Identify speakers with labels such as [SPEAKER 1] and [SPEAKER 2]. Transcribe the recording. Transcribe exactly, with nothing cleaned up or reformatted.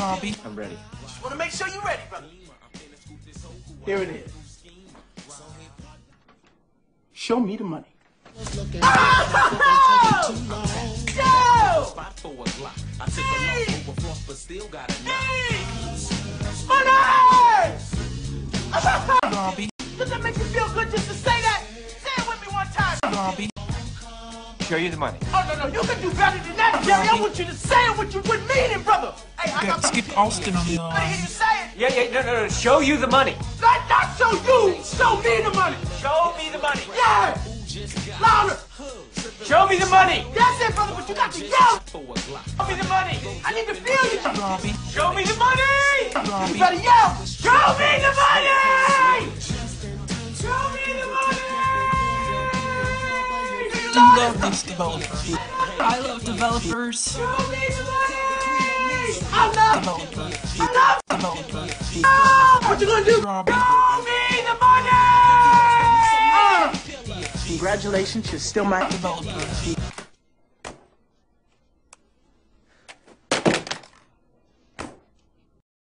[SPEAKER 1] Robbie.
[SPEAKER 2] I'm ready.
[SPEAKER 3] Just want to make sure you're ready, brother.
[SPEAKER 4] Here it is. Show me the money.
[SPEAKER 3] Oh! Yo! Money!
[SPEAKER 1] Robbie.
[SPEAKER 3] Does that make you feel good just to say that? Say it with me one time.
[SPEAKER 1] Robbie.
[SPEAKER 2] Show you the money.
[SPEAKER 3] Oh, no, no, you can do better than that, Jerry. I want you to say it what you would mean it, brother. Hey, I got
[SPEAKER 1] Skip Austin on the
[SPEAKER 3] I
[SPEAKER 1] line.
[SPEAKER 3] didn't hear you say it.
[SPEAKER 2] Yeah, yeah, no, no, no. Show you the money.
[SPEAKER 3] Not, not show you. Show me the money.
[SPEAKER 2] Show me the money.
[SPEAKER 3] Yeah. Louder.
[SPEAKER 2] Show me the money.
[SPEAKER 3] That's it, brother, but you got to yell.
[SPEAKER 2] Show me the money.
[SPEAKER 3] I need to feel you.
[SPEAKER 1] Robbie.
[SPEAKER 2] Show me the money.
[SPEAKER 3] You
[SPEAKER 1] Robbie.
[SPEAKER 3] better yell. Show me the money. Show me the money.
[SPEAKER 1] I love these developers. I love developers.
[SPEAKER 3] Show me the money. I love
[SPEAKER 1] Developers.
[SPEAKER 3] I love
[SPEAKER 1] Developers.
[SPEAKER 3] Oh, what you gonna do?
[SPEAKER 1] Robbie.
[SPEAKER 3] Show me the money. Uh.
[SPEAKER 4] Congratulations, you're still my
[SPEAKER 1] Developers.